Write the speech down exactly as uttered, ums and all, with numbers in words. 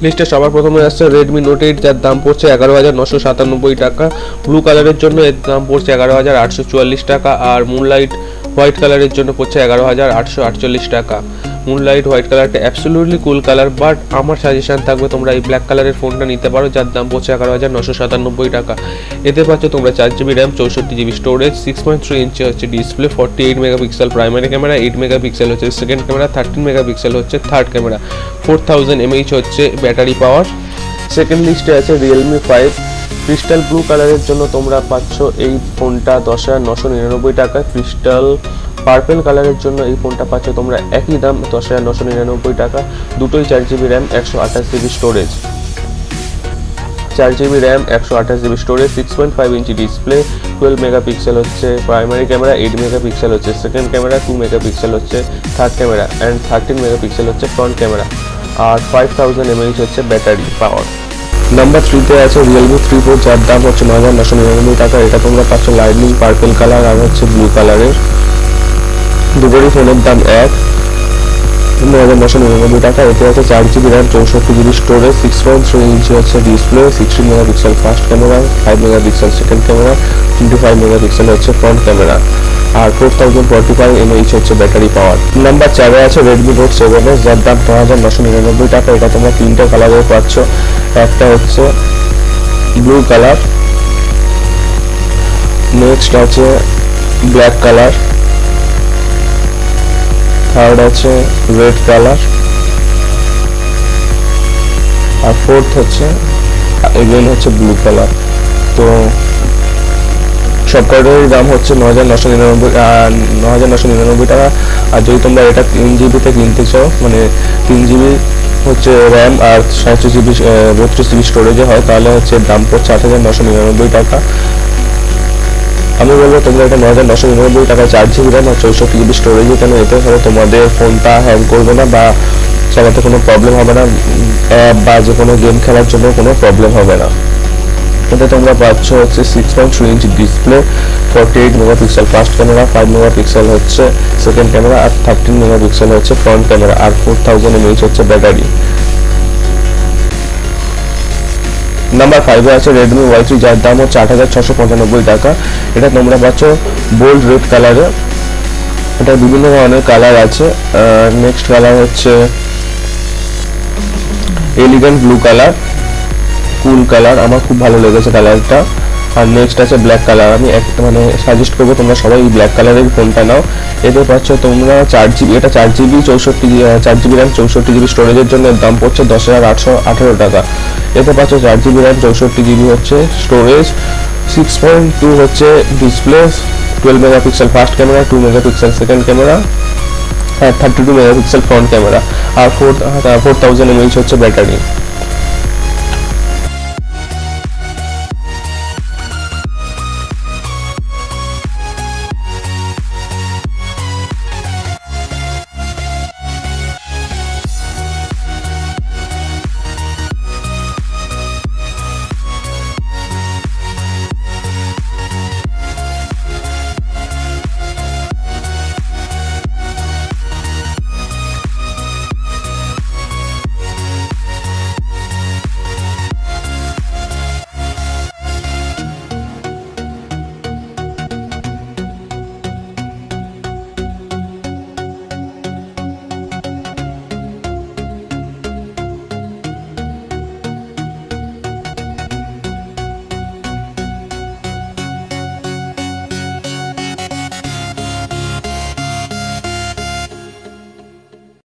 লিস্টে সবার প্রথমে আসছে রেডমি নোট এইট, যার দাম পড়ছে এগারো হাজার নশো সাতানব্বই টাকা। ব্লু কালারের জন্য এর দাম পড়ছে এগারো হাজার আটশো চুয়াল্লিশ টাকা। আর মুনলাইট হোয়াইট কালারের জন্য পড়ছে এগারো হাজার আটশো আটচল্লিশ টাকা। মুনলাইট হোয়াইট কালারটা অ্যাবসলিউটলি কুল কালার, বাট আমার সাজেশন থাকবে তোমরা এই ব্ল্যাক কালারের ফোনটা নিতে পারো, যার দাম পড়ছে এগারো হাজার নশো সাতানব্বই টাকা। এতে পাচ্ছ তোমরা চার জিবি র্যাম, চৌষট্টি GB storage, six point three inch হচ্ছে display, forty eight megapixel primary camera, eight megapixel হচ্ছে সেকেন্ড ক্যামেরা, থার্টিন মেগাপিক্সেল হচ্ছে third camera, four thousand MH হচ্ছে ব্যাটারি পাওয়ার। সেকেন্ড লিস্টে আছে রিয়েলমি ফাইভ। ক্রিস্টাল ব্লু কালারের জন্য তোমরা পাচ্ছ এই ফোনটা দশ হাজার নশো নিরানব্বই টাকা। ক্রিস্টাল পার্পেল কালারের জন্য এই ফোনটা পাচ্ছ তোমরা একই দাম, দশ হাজার নশো নিরানব্বই টাকা। দুটোই চার জিবি র্যাম, একশো আঠাশ জিবি স্টোরেজ, চার জিবি র্যাম, একশো আঠাশ GB storage, six point five inch display, twelve megapixel হচ্ছে প্রাইমারি ক্যামেরা, এইট মেগাপিক্সেল হচ্ছে সেকেন্ড ক্যামেরা, টু মেগাপিক্সেল হচ্ছে third camera and thirteen megapixel হচ্ছে ফ্রন্ট ক্যামেরা, আর ফাইভ থাউজেন্ড এমএইচ হচ্ছে battery power. Number থ্রিতে আছে রিয়েলমি থ্রি প্রো, যার দাম হচ্ছে নয় হাজার নশো নিরানব্বই টাকা। এটা তোমরা পাচ্ছ লাইটনিং পার্পেল কালার আর হচ্ছে ব্লু কালারের। দুটোরই ফোনের দাম এক, নয় হাজার নশো নিরানব্বই টাকা। এতে আছে চার জিবি র্যাম, চৌষট্টি GB storage, six point three inch হচ্ছে display, sixteen megapixel first camera, five megapixel second camera, twenty five megapixel হচ্ছে ফ্রন্ট ক্যামেরা, আর four thousand forty five MH হচ্ছে ব্যাটারি পাওয়ার। নাম্বার চারে আছে রেডমি নোট সেভেন এস, যার দাম নয় হাজার নশো নিরানব্বই টাকা। এটা তোমরা তিনটে কালারে পাচ্ছ, একটা হচ্ছে ব্লু কালার, নেক্সট আছে ব্ল্যাক কালার, থার্ড আছে রেড কালার, আর ফোর্থ হচ্ছে এগেন হচ্ছে ব্লু কালার। তো সব কটারই দাম হচ্ছে নয় হাজার নশো নিরানব্বই নয় হাজার নশো নিরানব্বই টাকা। আর যদি তোমরা এটা তিন জিবিতে কিনতে চাও, মানে তিন জিবি হচ্ছে র্যাম আর সাতশো জিবি বত্রিশ জিবি স্টোরেজে হয়, তাহলে হচ্ছে দাম পড়ছে আট হাজার নশো নিরানব্বই টাকা। আমি বলবো তোমরা এটা নয় হাজার নশো নিরানব্বই টাকা চার জিবি র্যাম আর চৌষট্টি জিবি স্টোরেজে কেন, এতে ফলে তোমাদের ফোনটা হ্যাং করবে না বা চালাতে কোনো প্রবলেম হবে না, অ্যাপ বা যে কোনো গেম খেলার জন্য কোনো প্রবলেম হবে না। এতে তোমরা পাচ্ছ হচ্ছে six point three inch display, forty eight megapixel first camera, five megapixel হচ্ছে সেকেন্ড ক্যামেরা, আর থার্টিন মেগাপিক্সেল হচ্ছে ফ্রন্ট ক্যামেরা, আর ফোর থাউজেন্ড এমএইচ হচ্ছে ব্যাটারি। নাম্বার ফাইভে আছে রেডমি ওয়াই থ্রি, যার দাম হচ্ছে আট হাজার ছশো পঁচানব্বই টাকা। এটা তোমরা পাচ্ছ বোল্ড রেড কালারে, এটা বিভিন্ন ধরনের কালার আছে। নেক্সট কালার হচ্ছে elegant blue colour, cool colour, আমার খুব ভালো লেগেছে কালারটা। আর নেক্সট আছে ব্ল্যাক কালার। আমি এক মানে সাজেস্ট করবো তোমরা সবাই এই ব্ল্যাক কালারের ফোনটা নাও। এতে পাচ্ছ তোমরা চার জিবি, এটা চার জিবি চৌষট্টি চার জিবি র্যাম চৌষট্টি জিবি স্টোরেজের জন্য দাম পড়ছে দশ হাজার আটশো আঠেরো টাকা। এতে পাচ্ছ চার জিবি র্যাম চৌষট্টি জিবি হচ্ছে স্টোরেজ, সিক্স পয়েন্ট টু হচ্ছে display, twelve megapixel first camera, two megapixel second camera, আর thirty two megapixel front camera, আর ফোর ফোর থাউজেন্ড এমএইচ হচ্ছে ব্যাটারি।